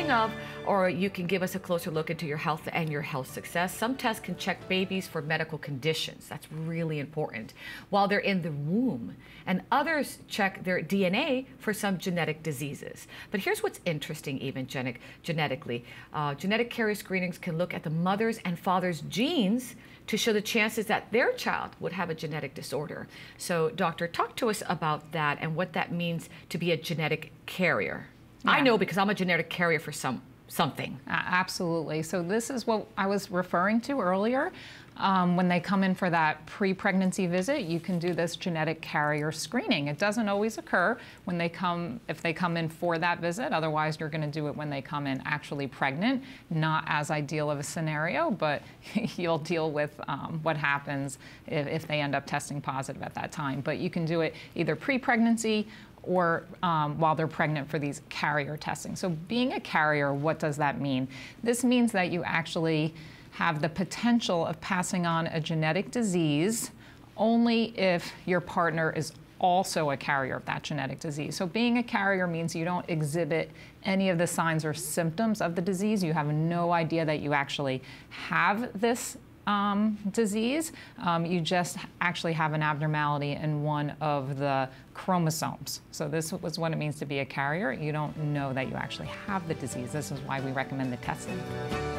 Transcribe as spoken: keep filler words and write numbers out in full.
thinking of, or you can give us a closer look into your health and your health success. Some tests can check babies for medical conditions. That's really important while they're in the womb. And others check their D N A for some genetic diseases. But here's what's interesting, even genetic, genetically. Uh, genetic carrier screenings can look at the mother's and father's genes to show the chances that their child would have a genetic disorder. So, doctor, talk to us about that and what that means to be a genetic carrier. Yeah. I know because I'm a genetic carrier for some something. Uh, absolutely. So this is what I was referring to earlier. Um, when they come in for that pre-pregnancy visit, you can do this genetic carrier screening. It doesn't always occur when they come, if they come in for that visit. Otherwise, you're going to do it when they come in actually pregnant. Not as ideal of a scenario, but you'll deal with um, what happens if, if they end up testing positive at that time. But you can do it either pre-pregnancy or um, while they're pregnant for these carrier testing. So being a carrier, what does that mean? This means that you actually have the potential of passing on a genetic disease only if your partner is also a carrier of that genetic disease. So being a carrier means you don't exhibit any of the signs or symptoms of the disease. You have no idea that you actually have this um, disease. Um, you just actually have an abnormality in one of the chromosomes. So this was what it means to be a carrier. You don't know that you actually have the disease. This is why we recommend the testing.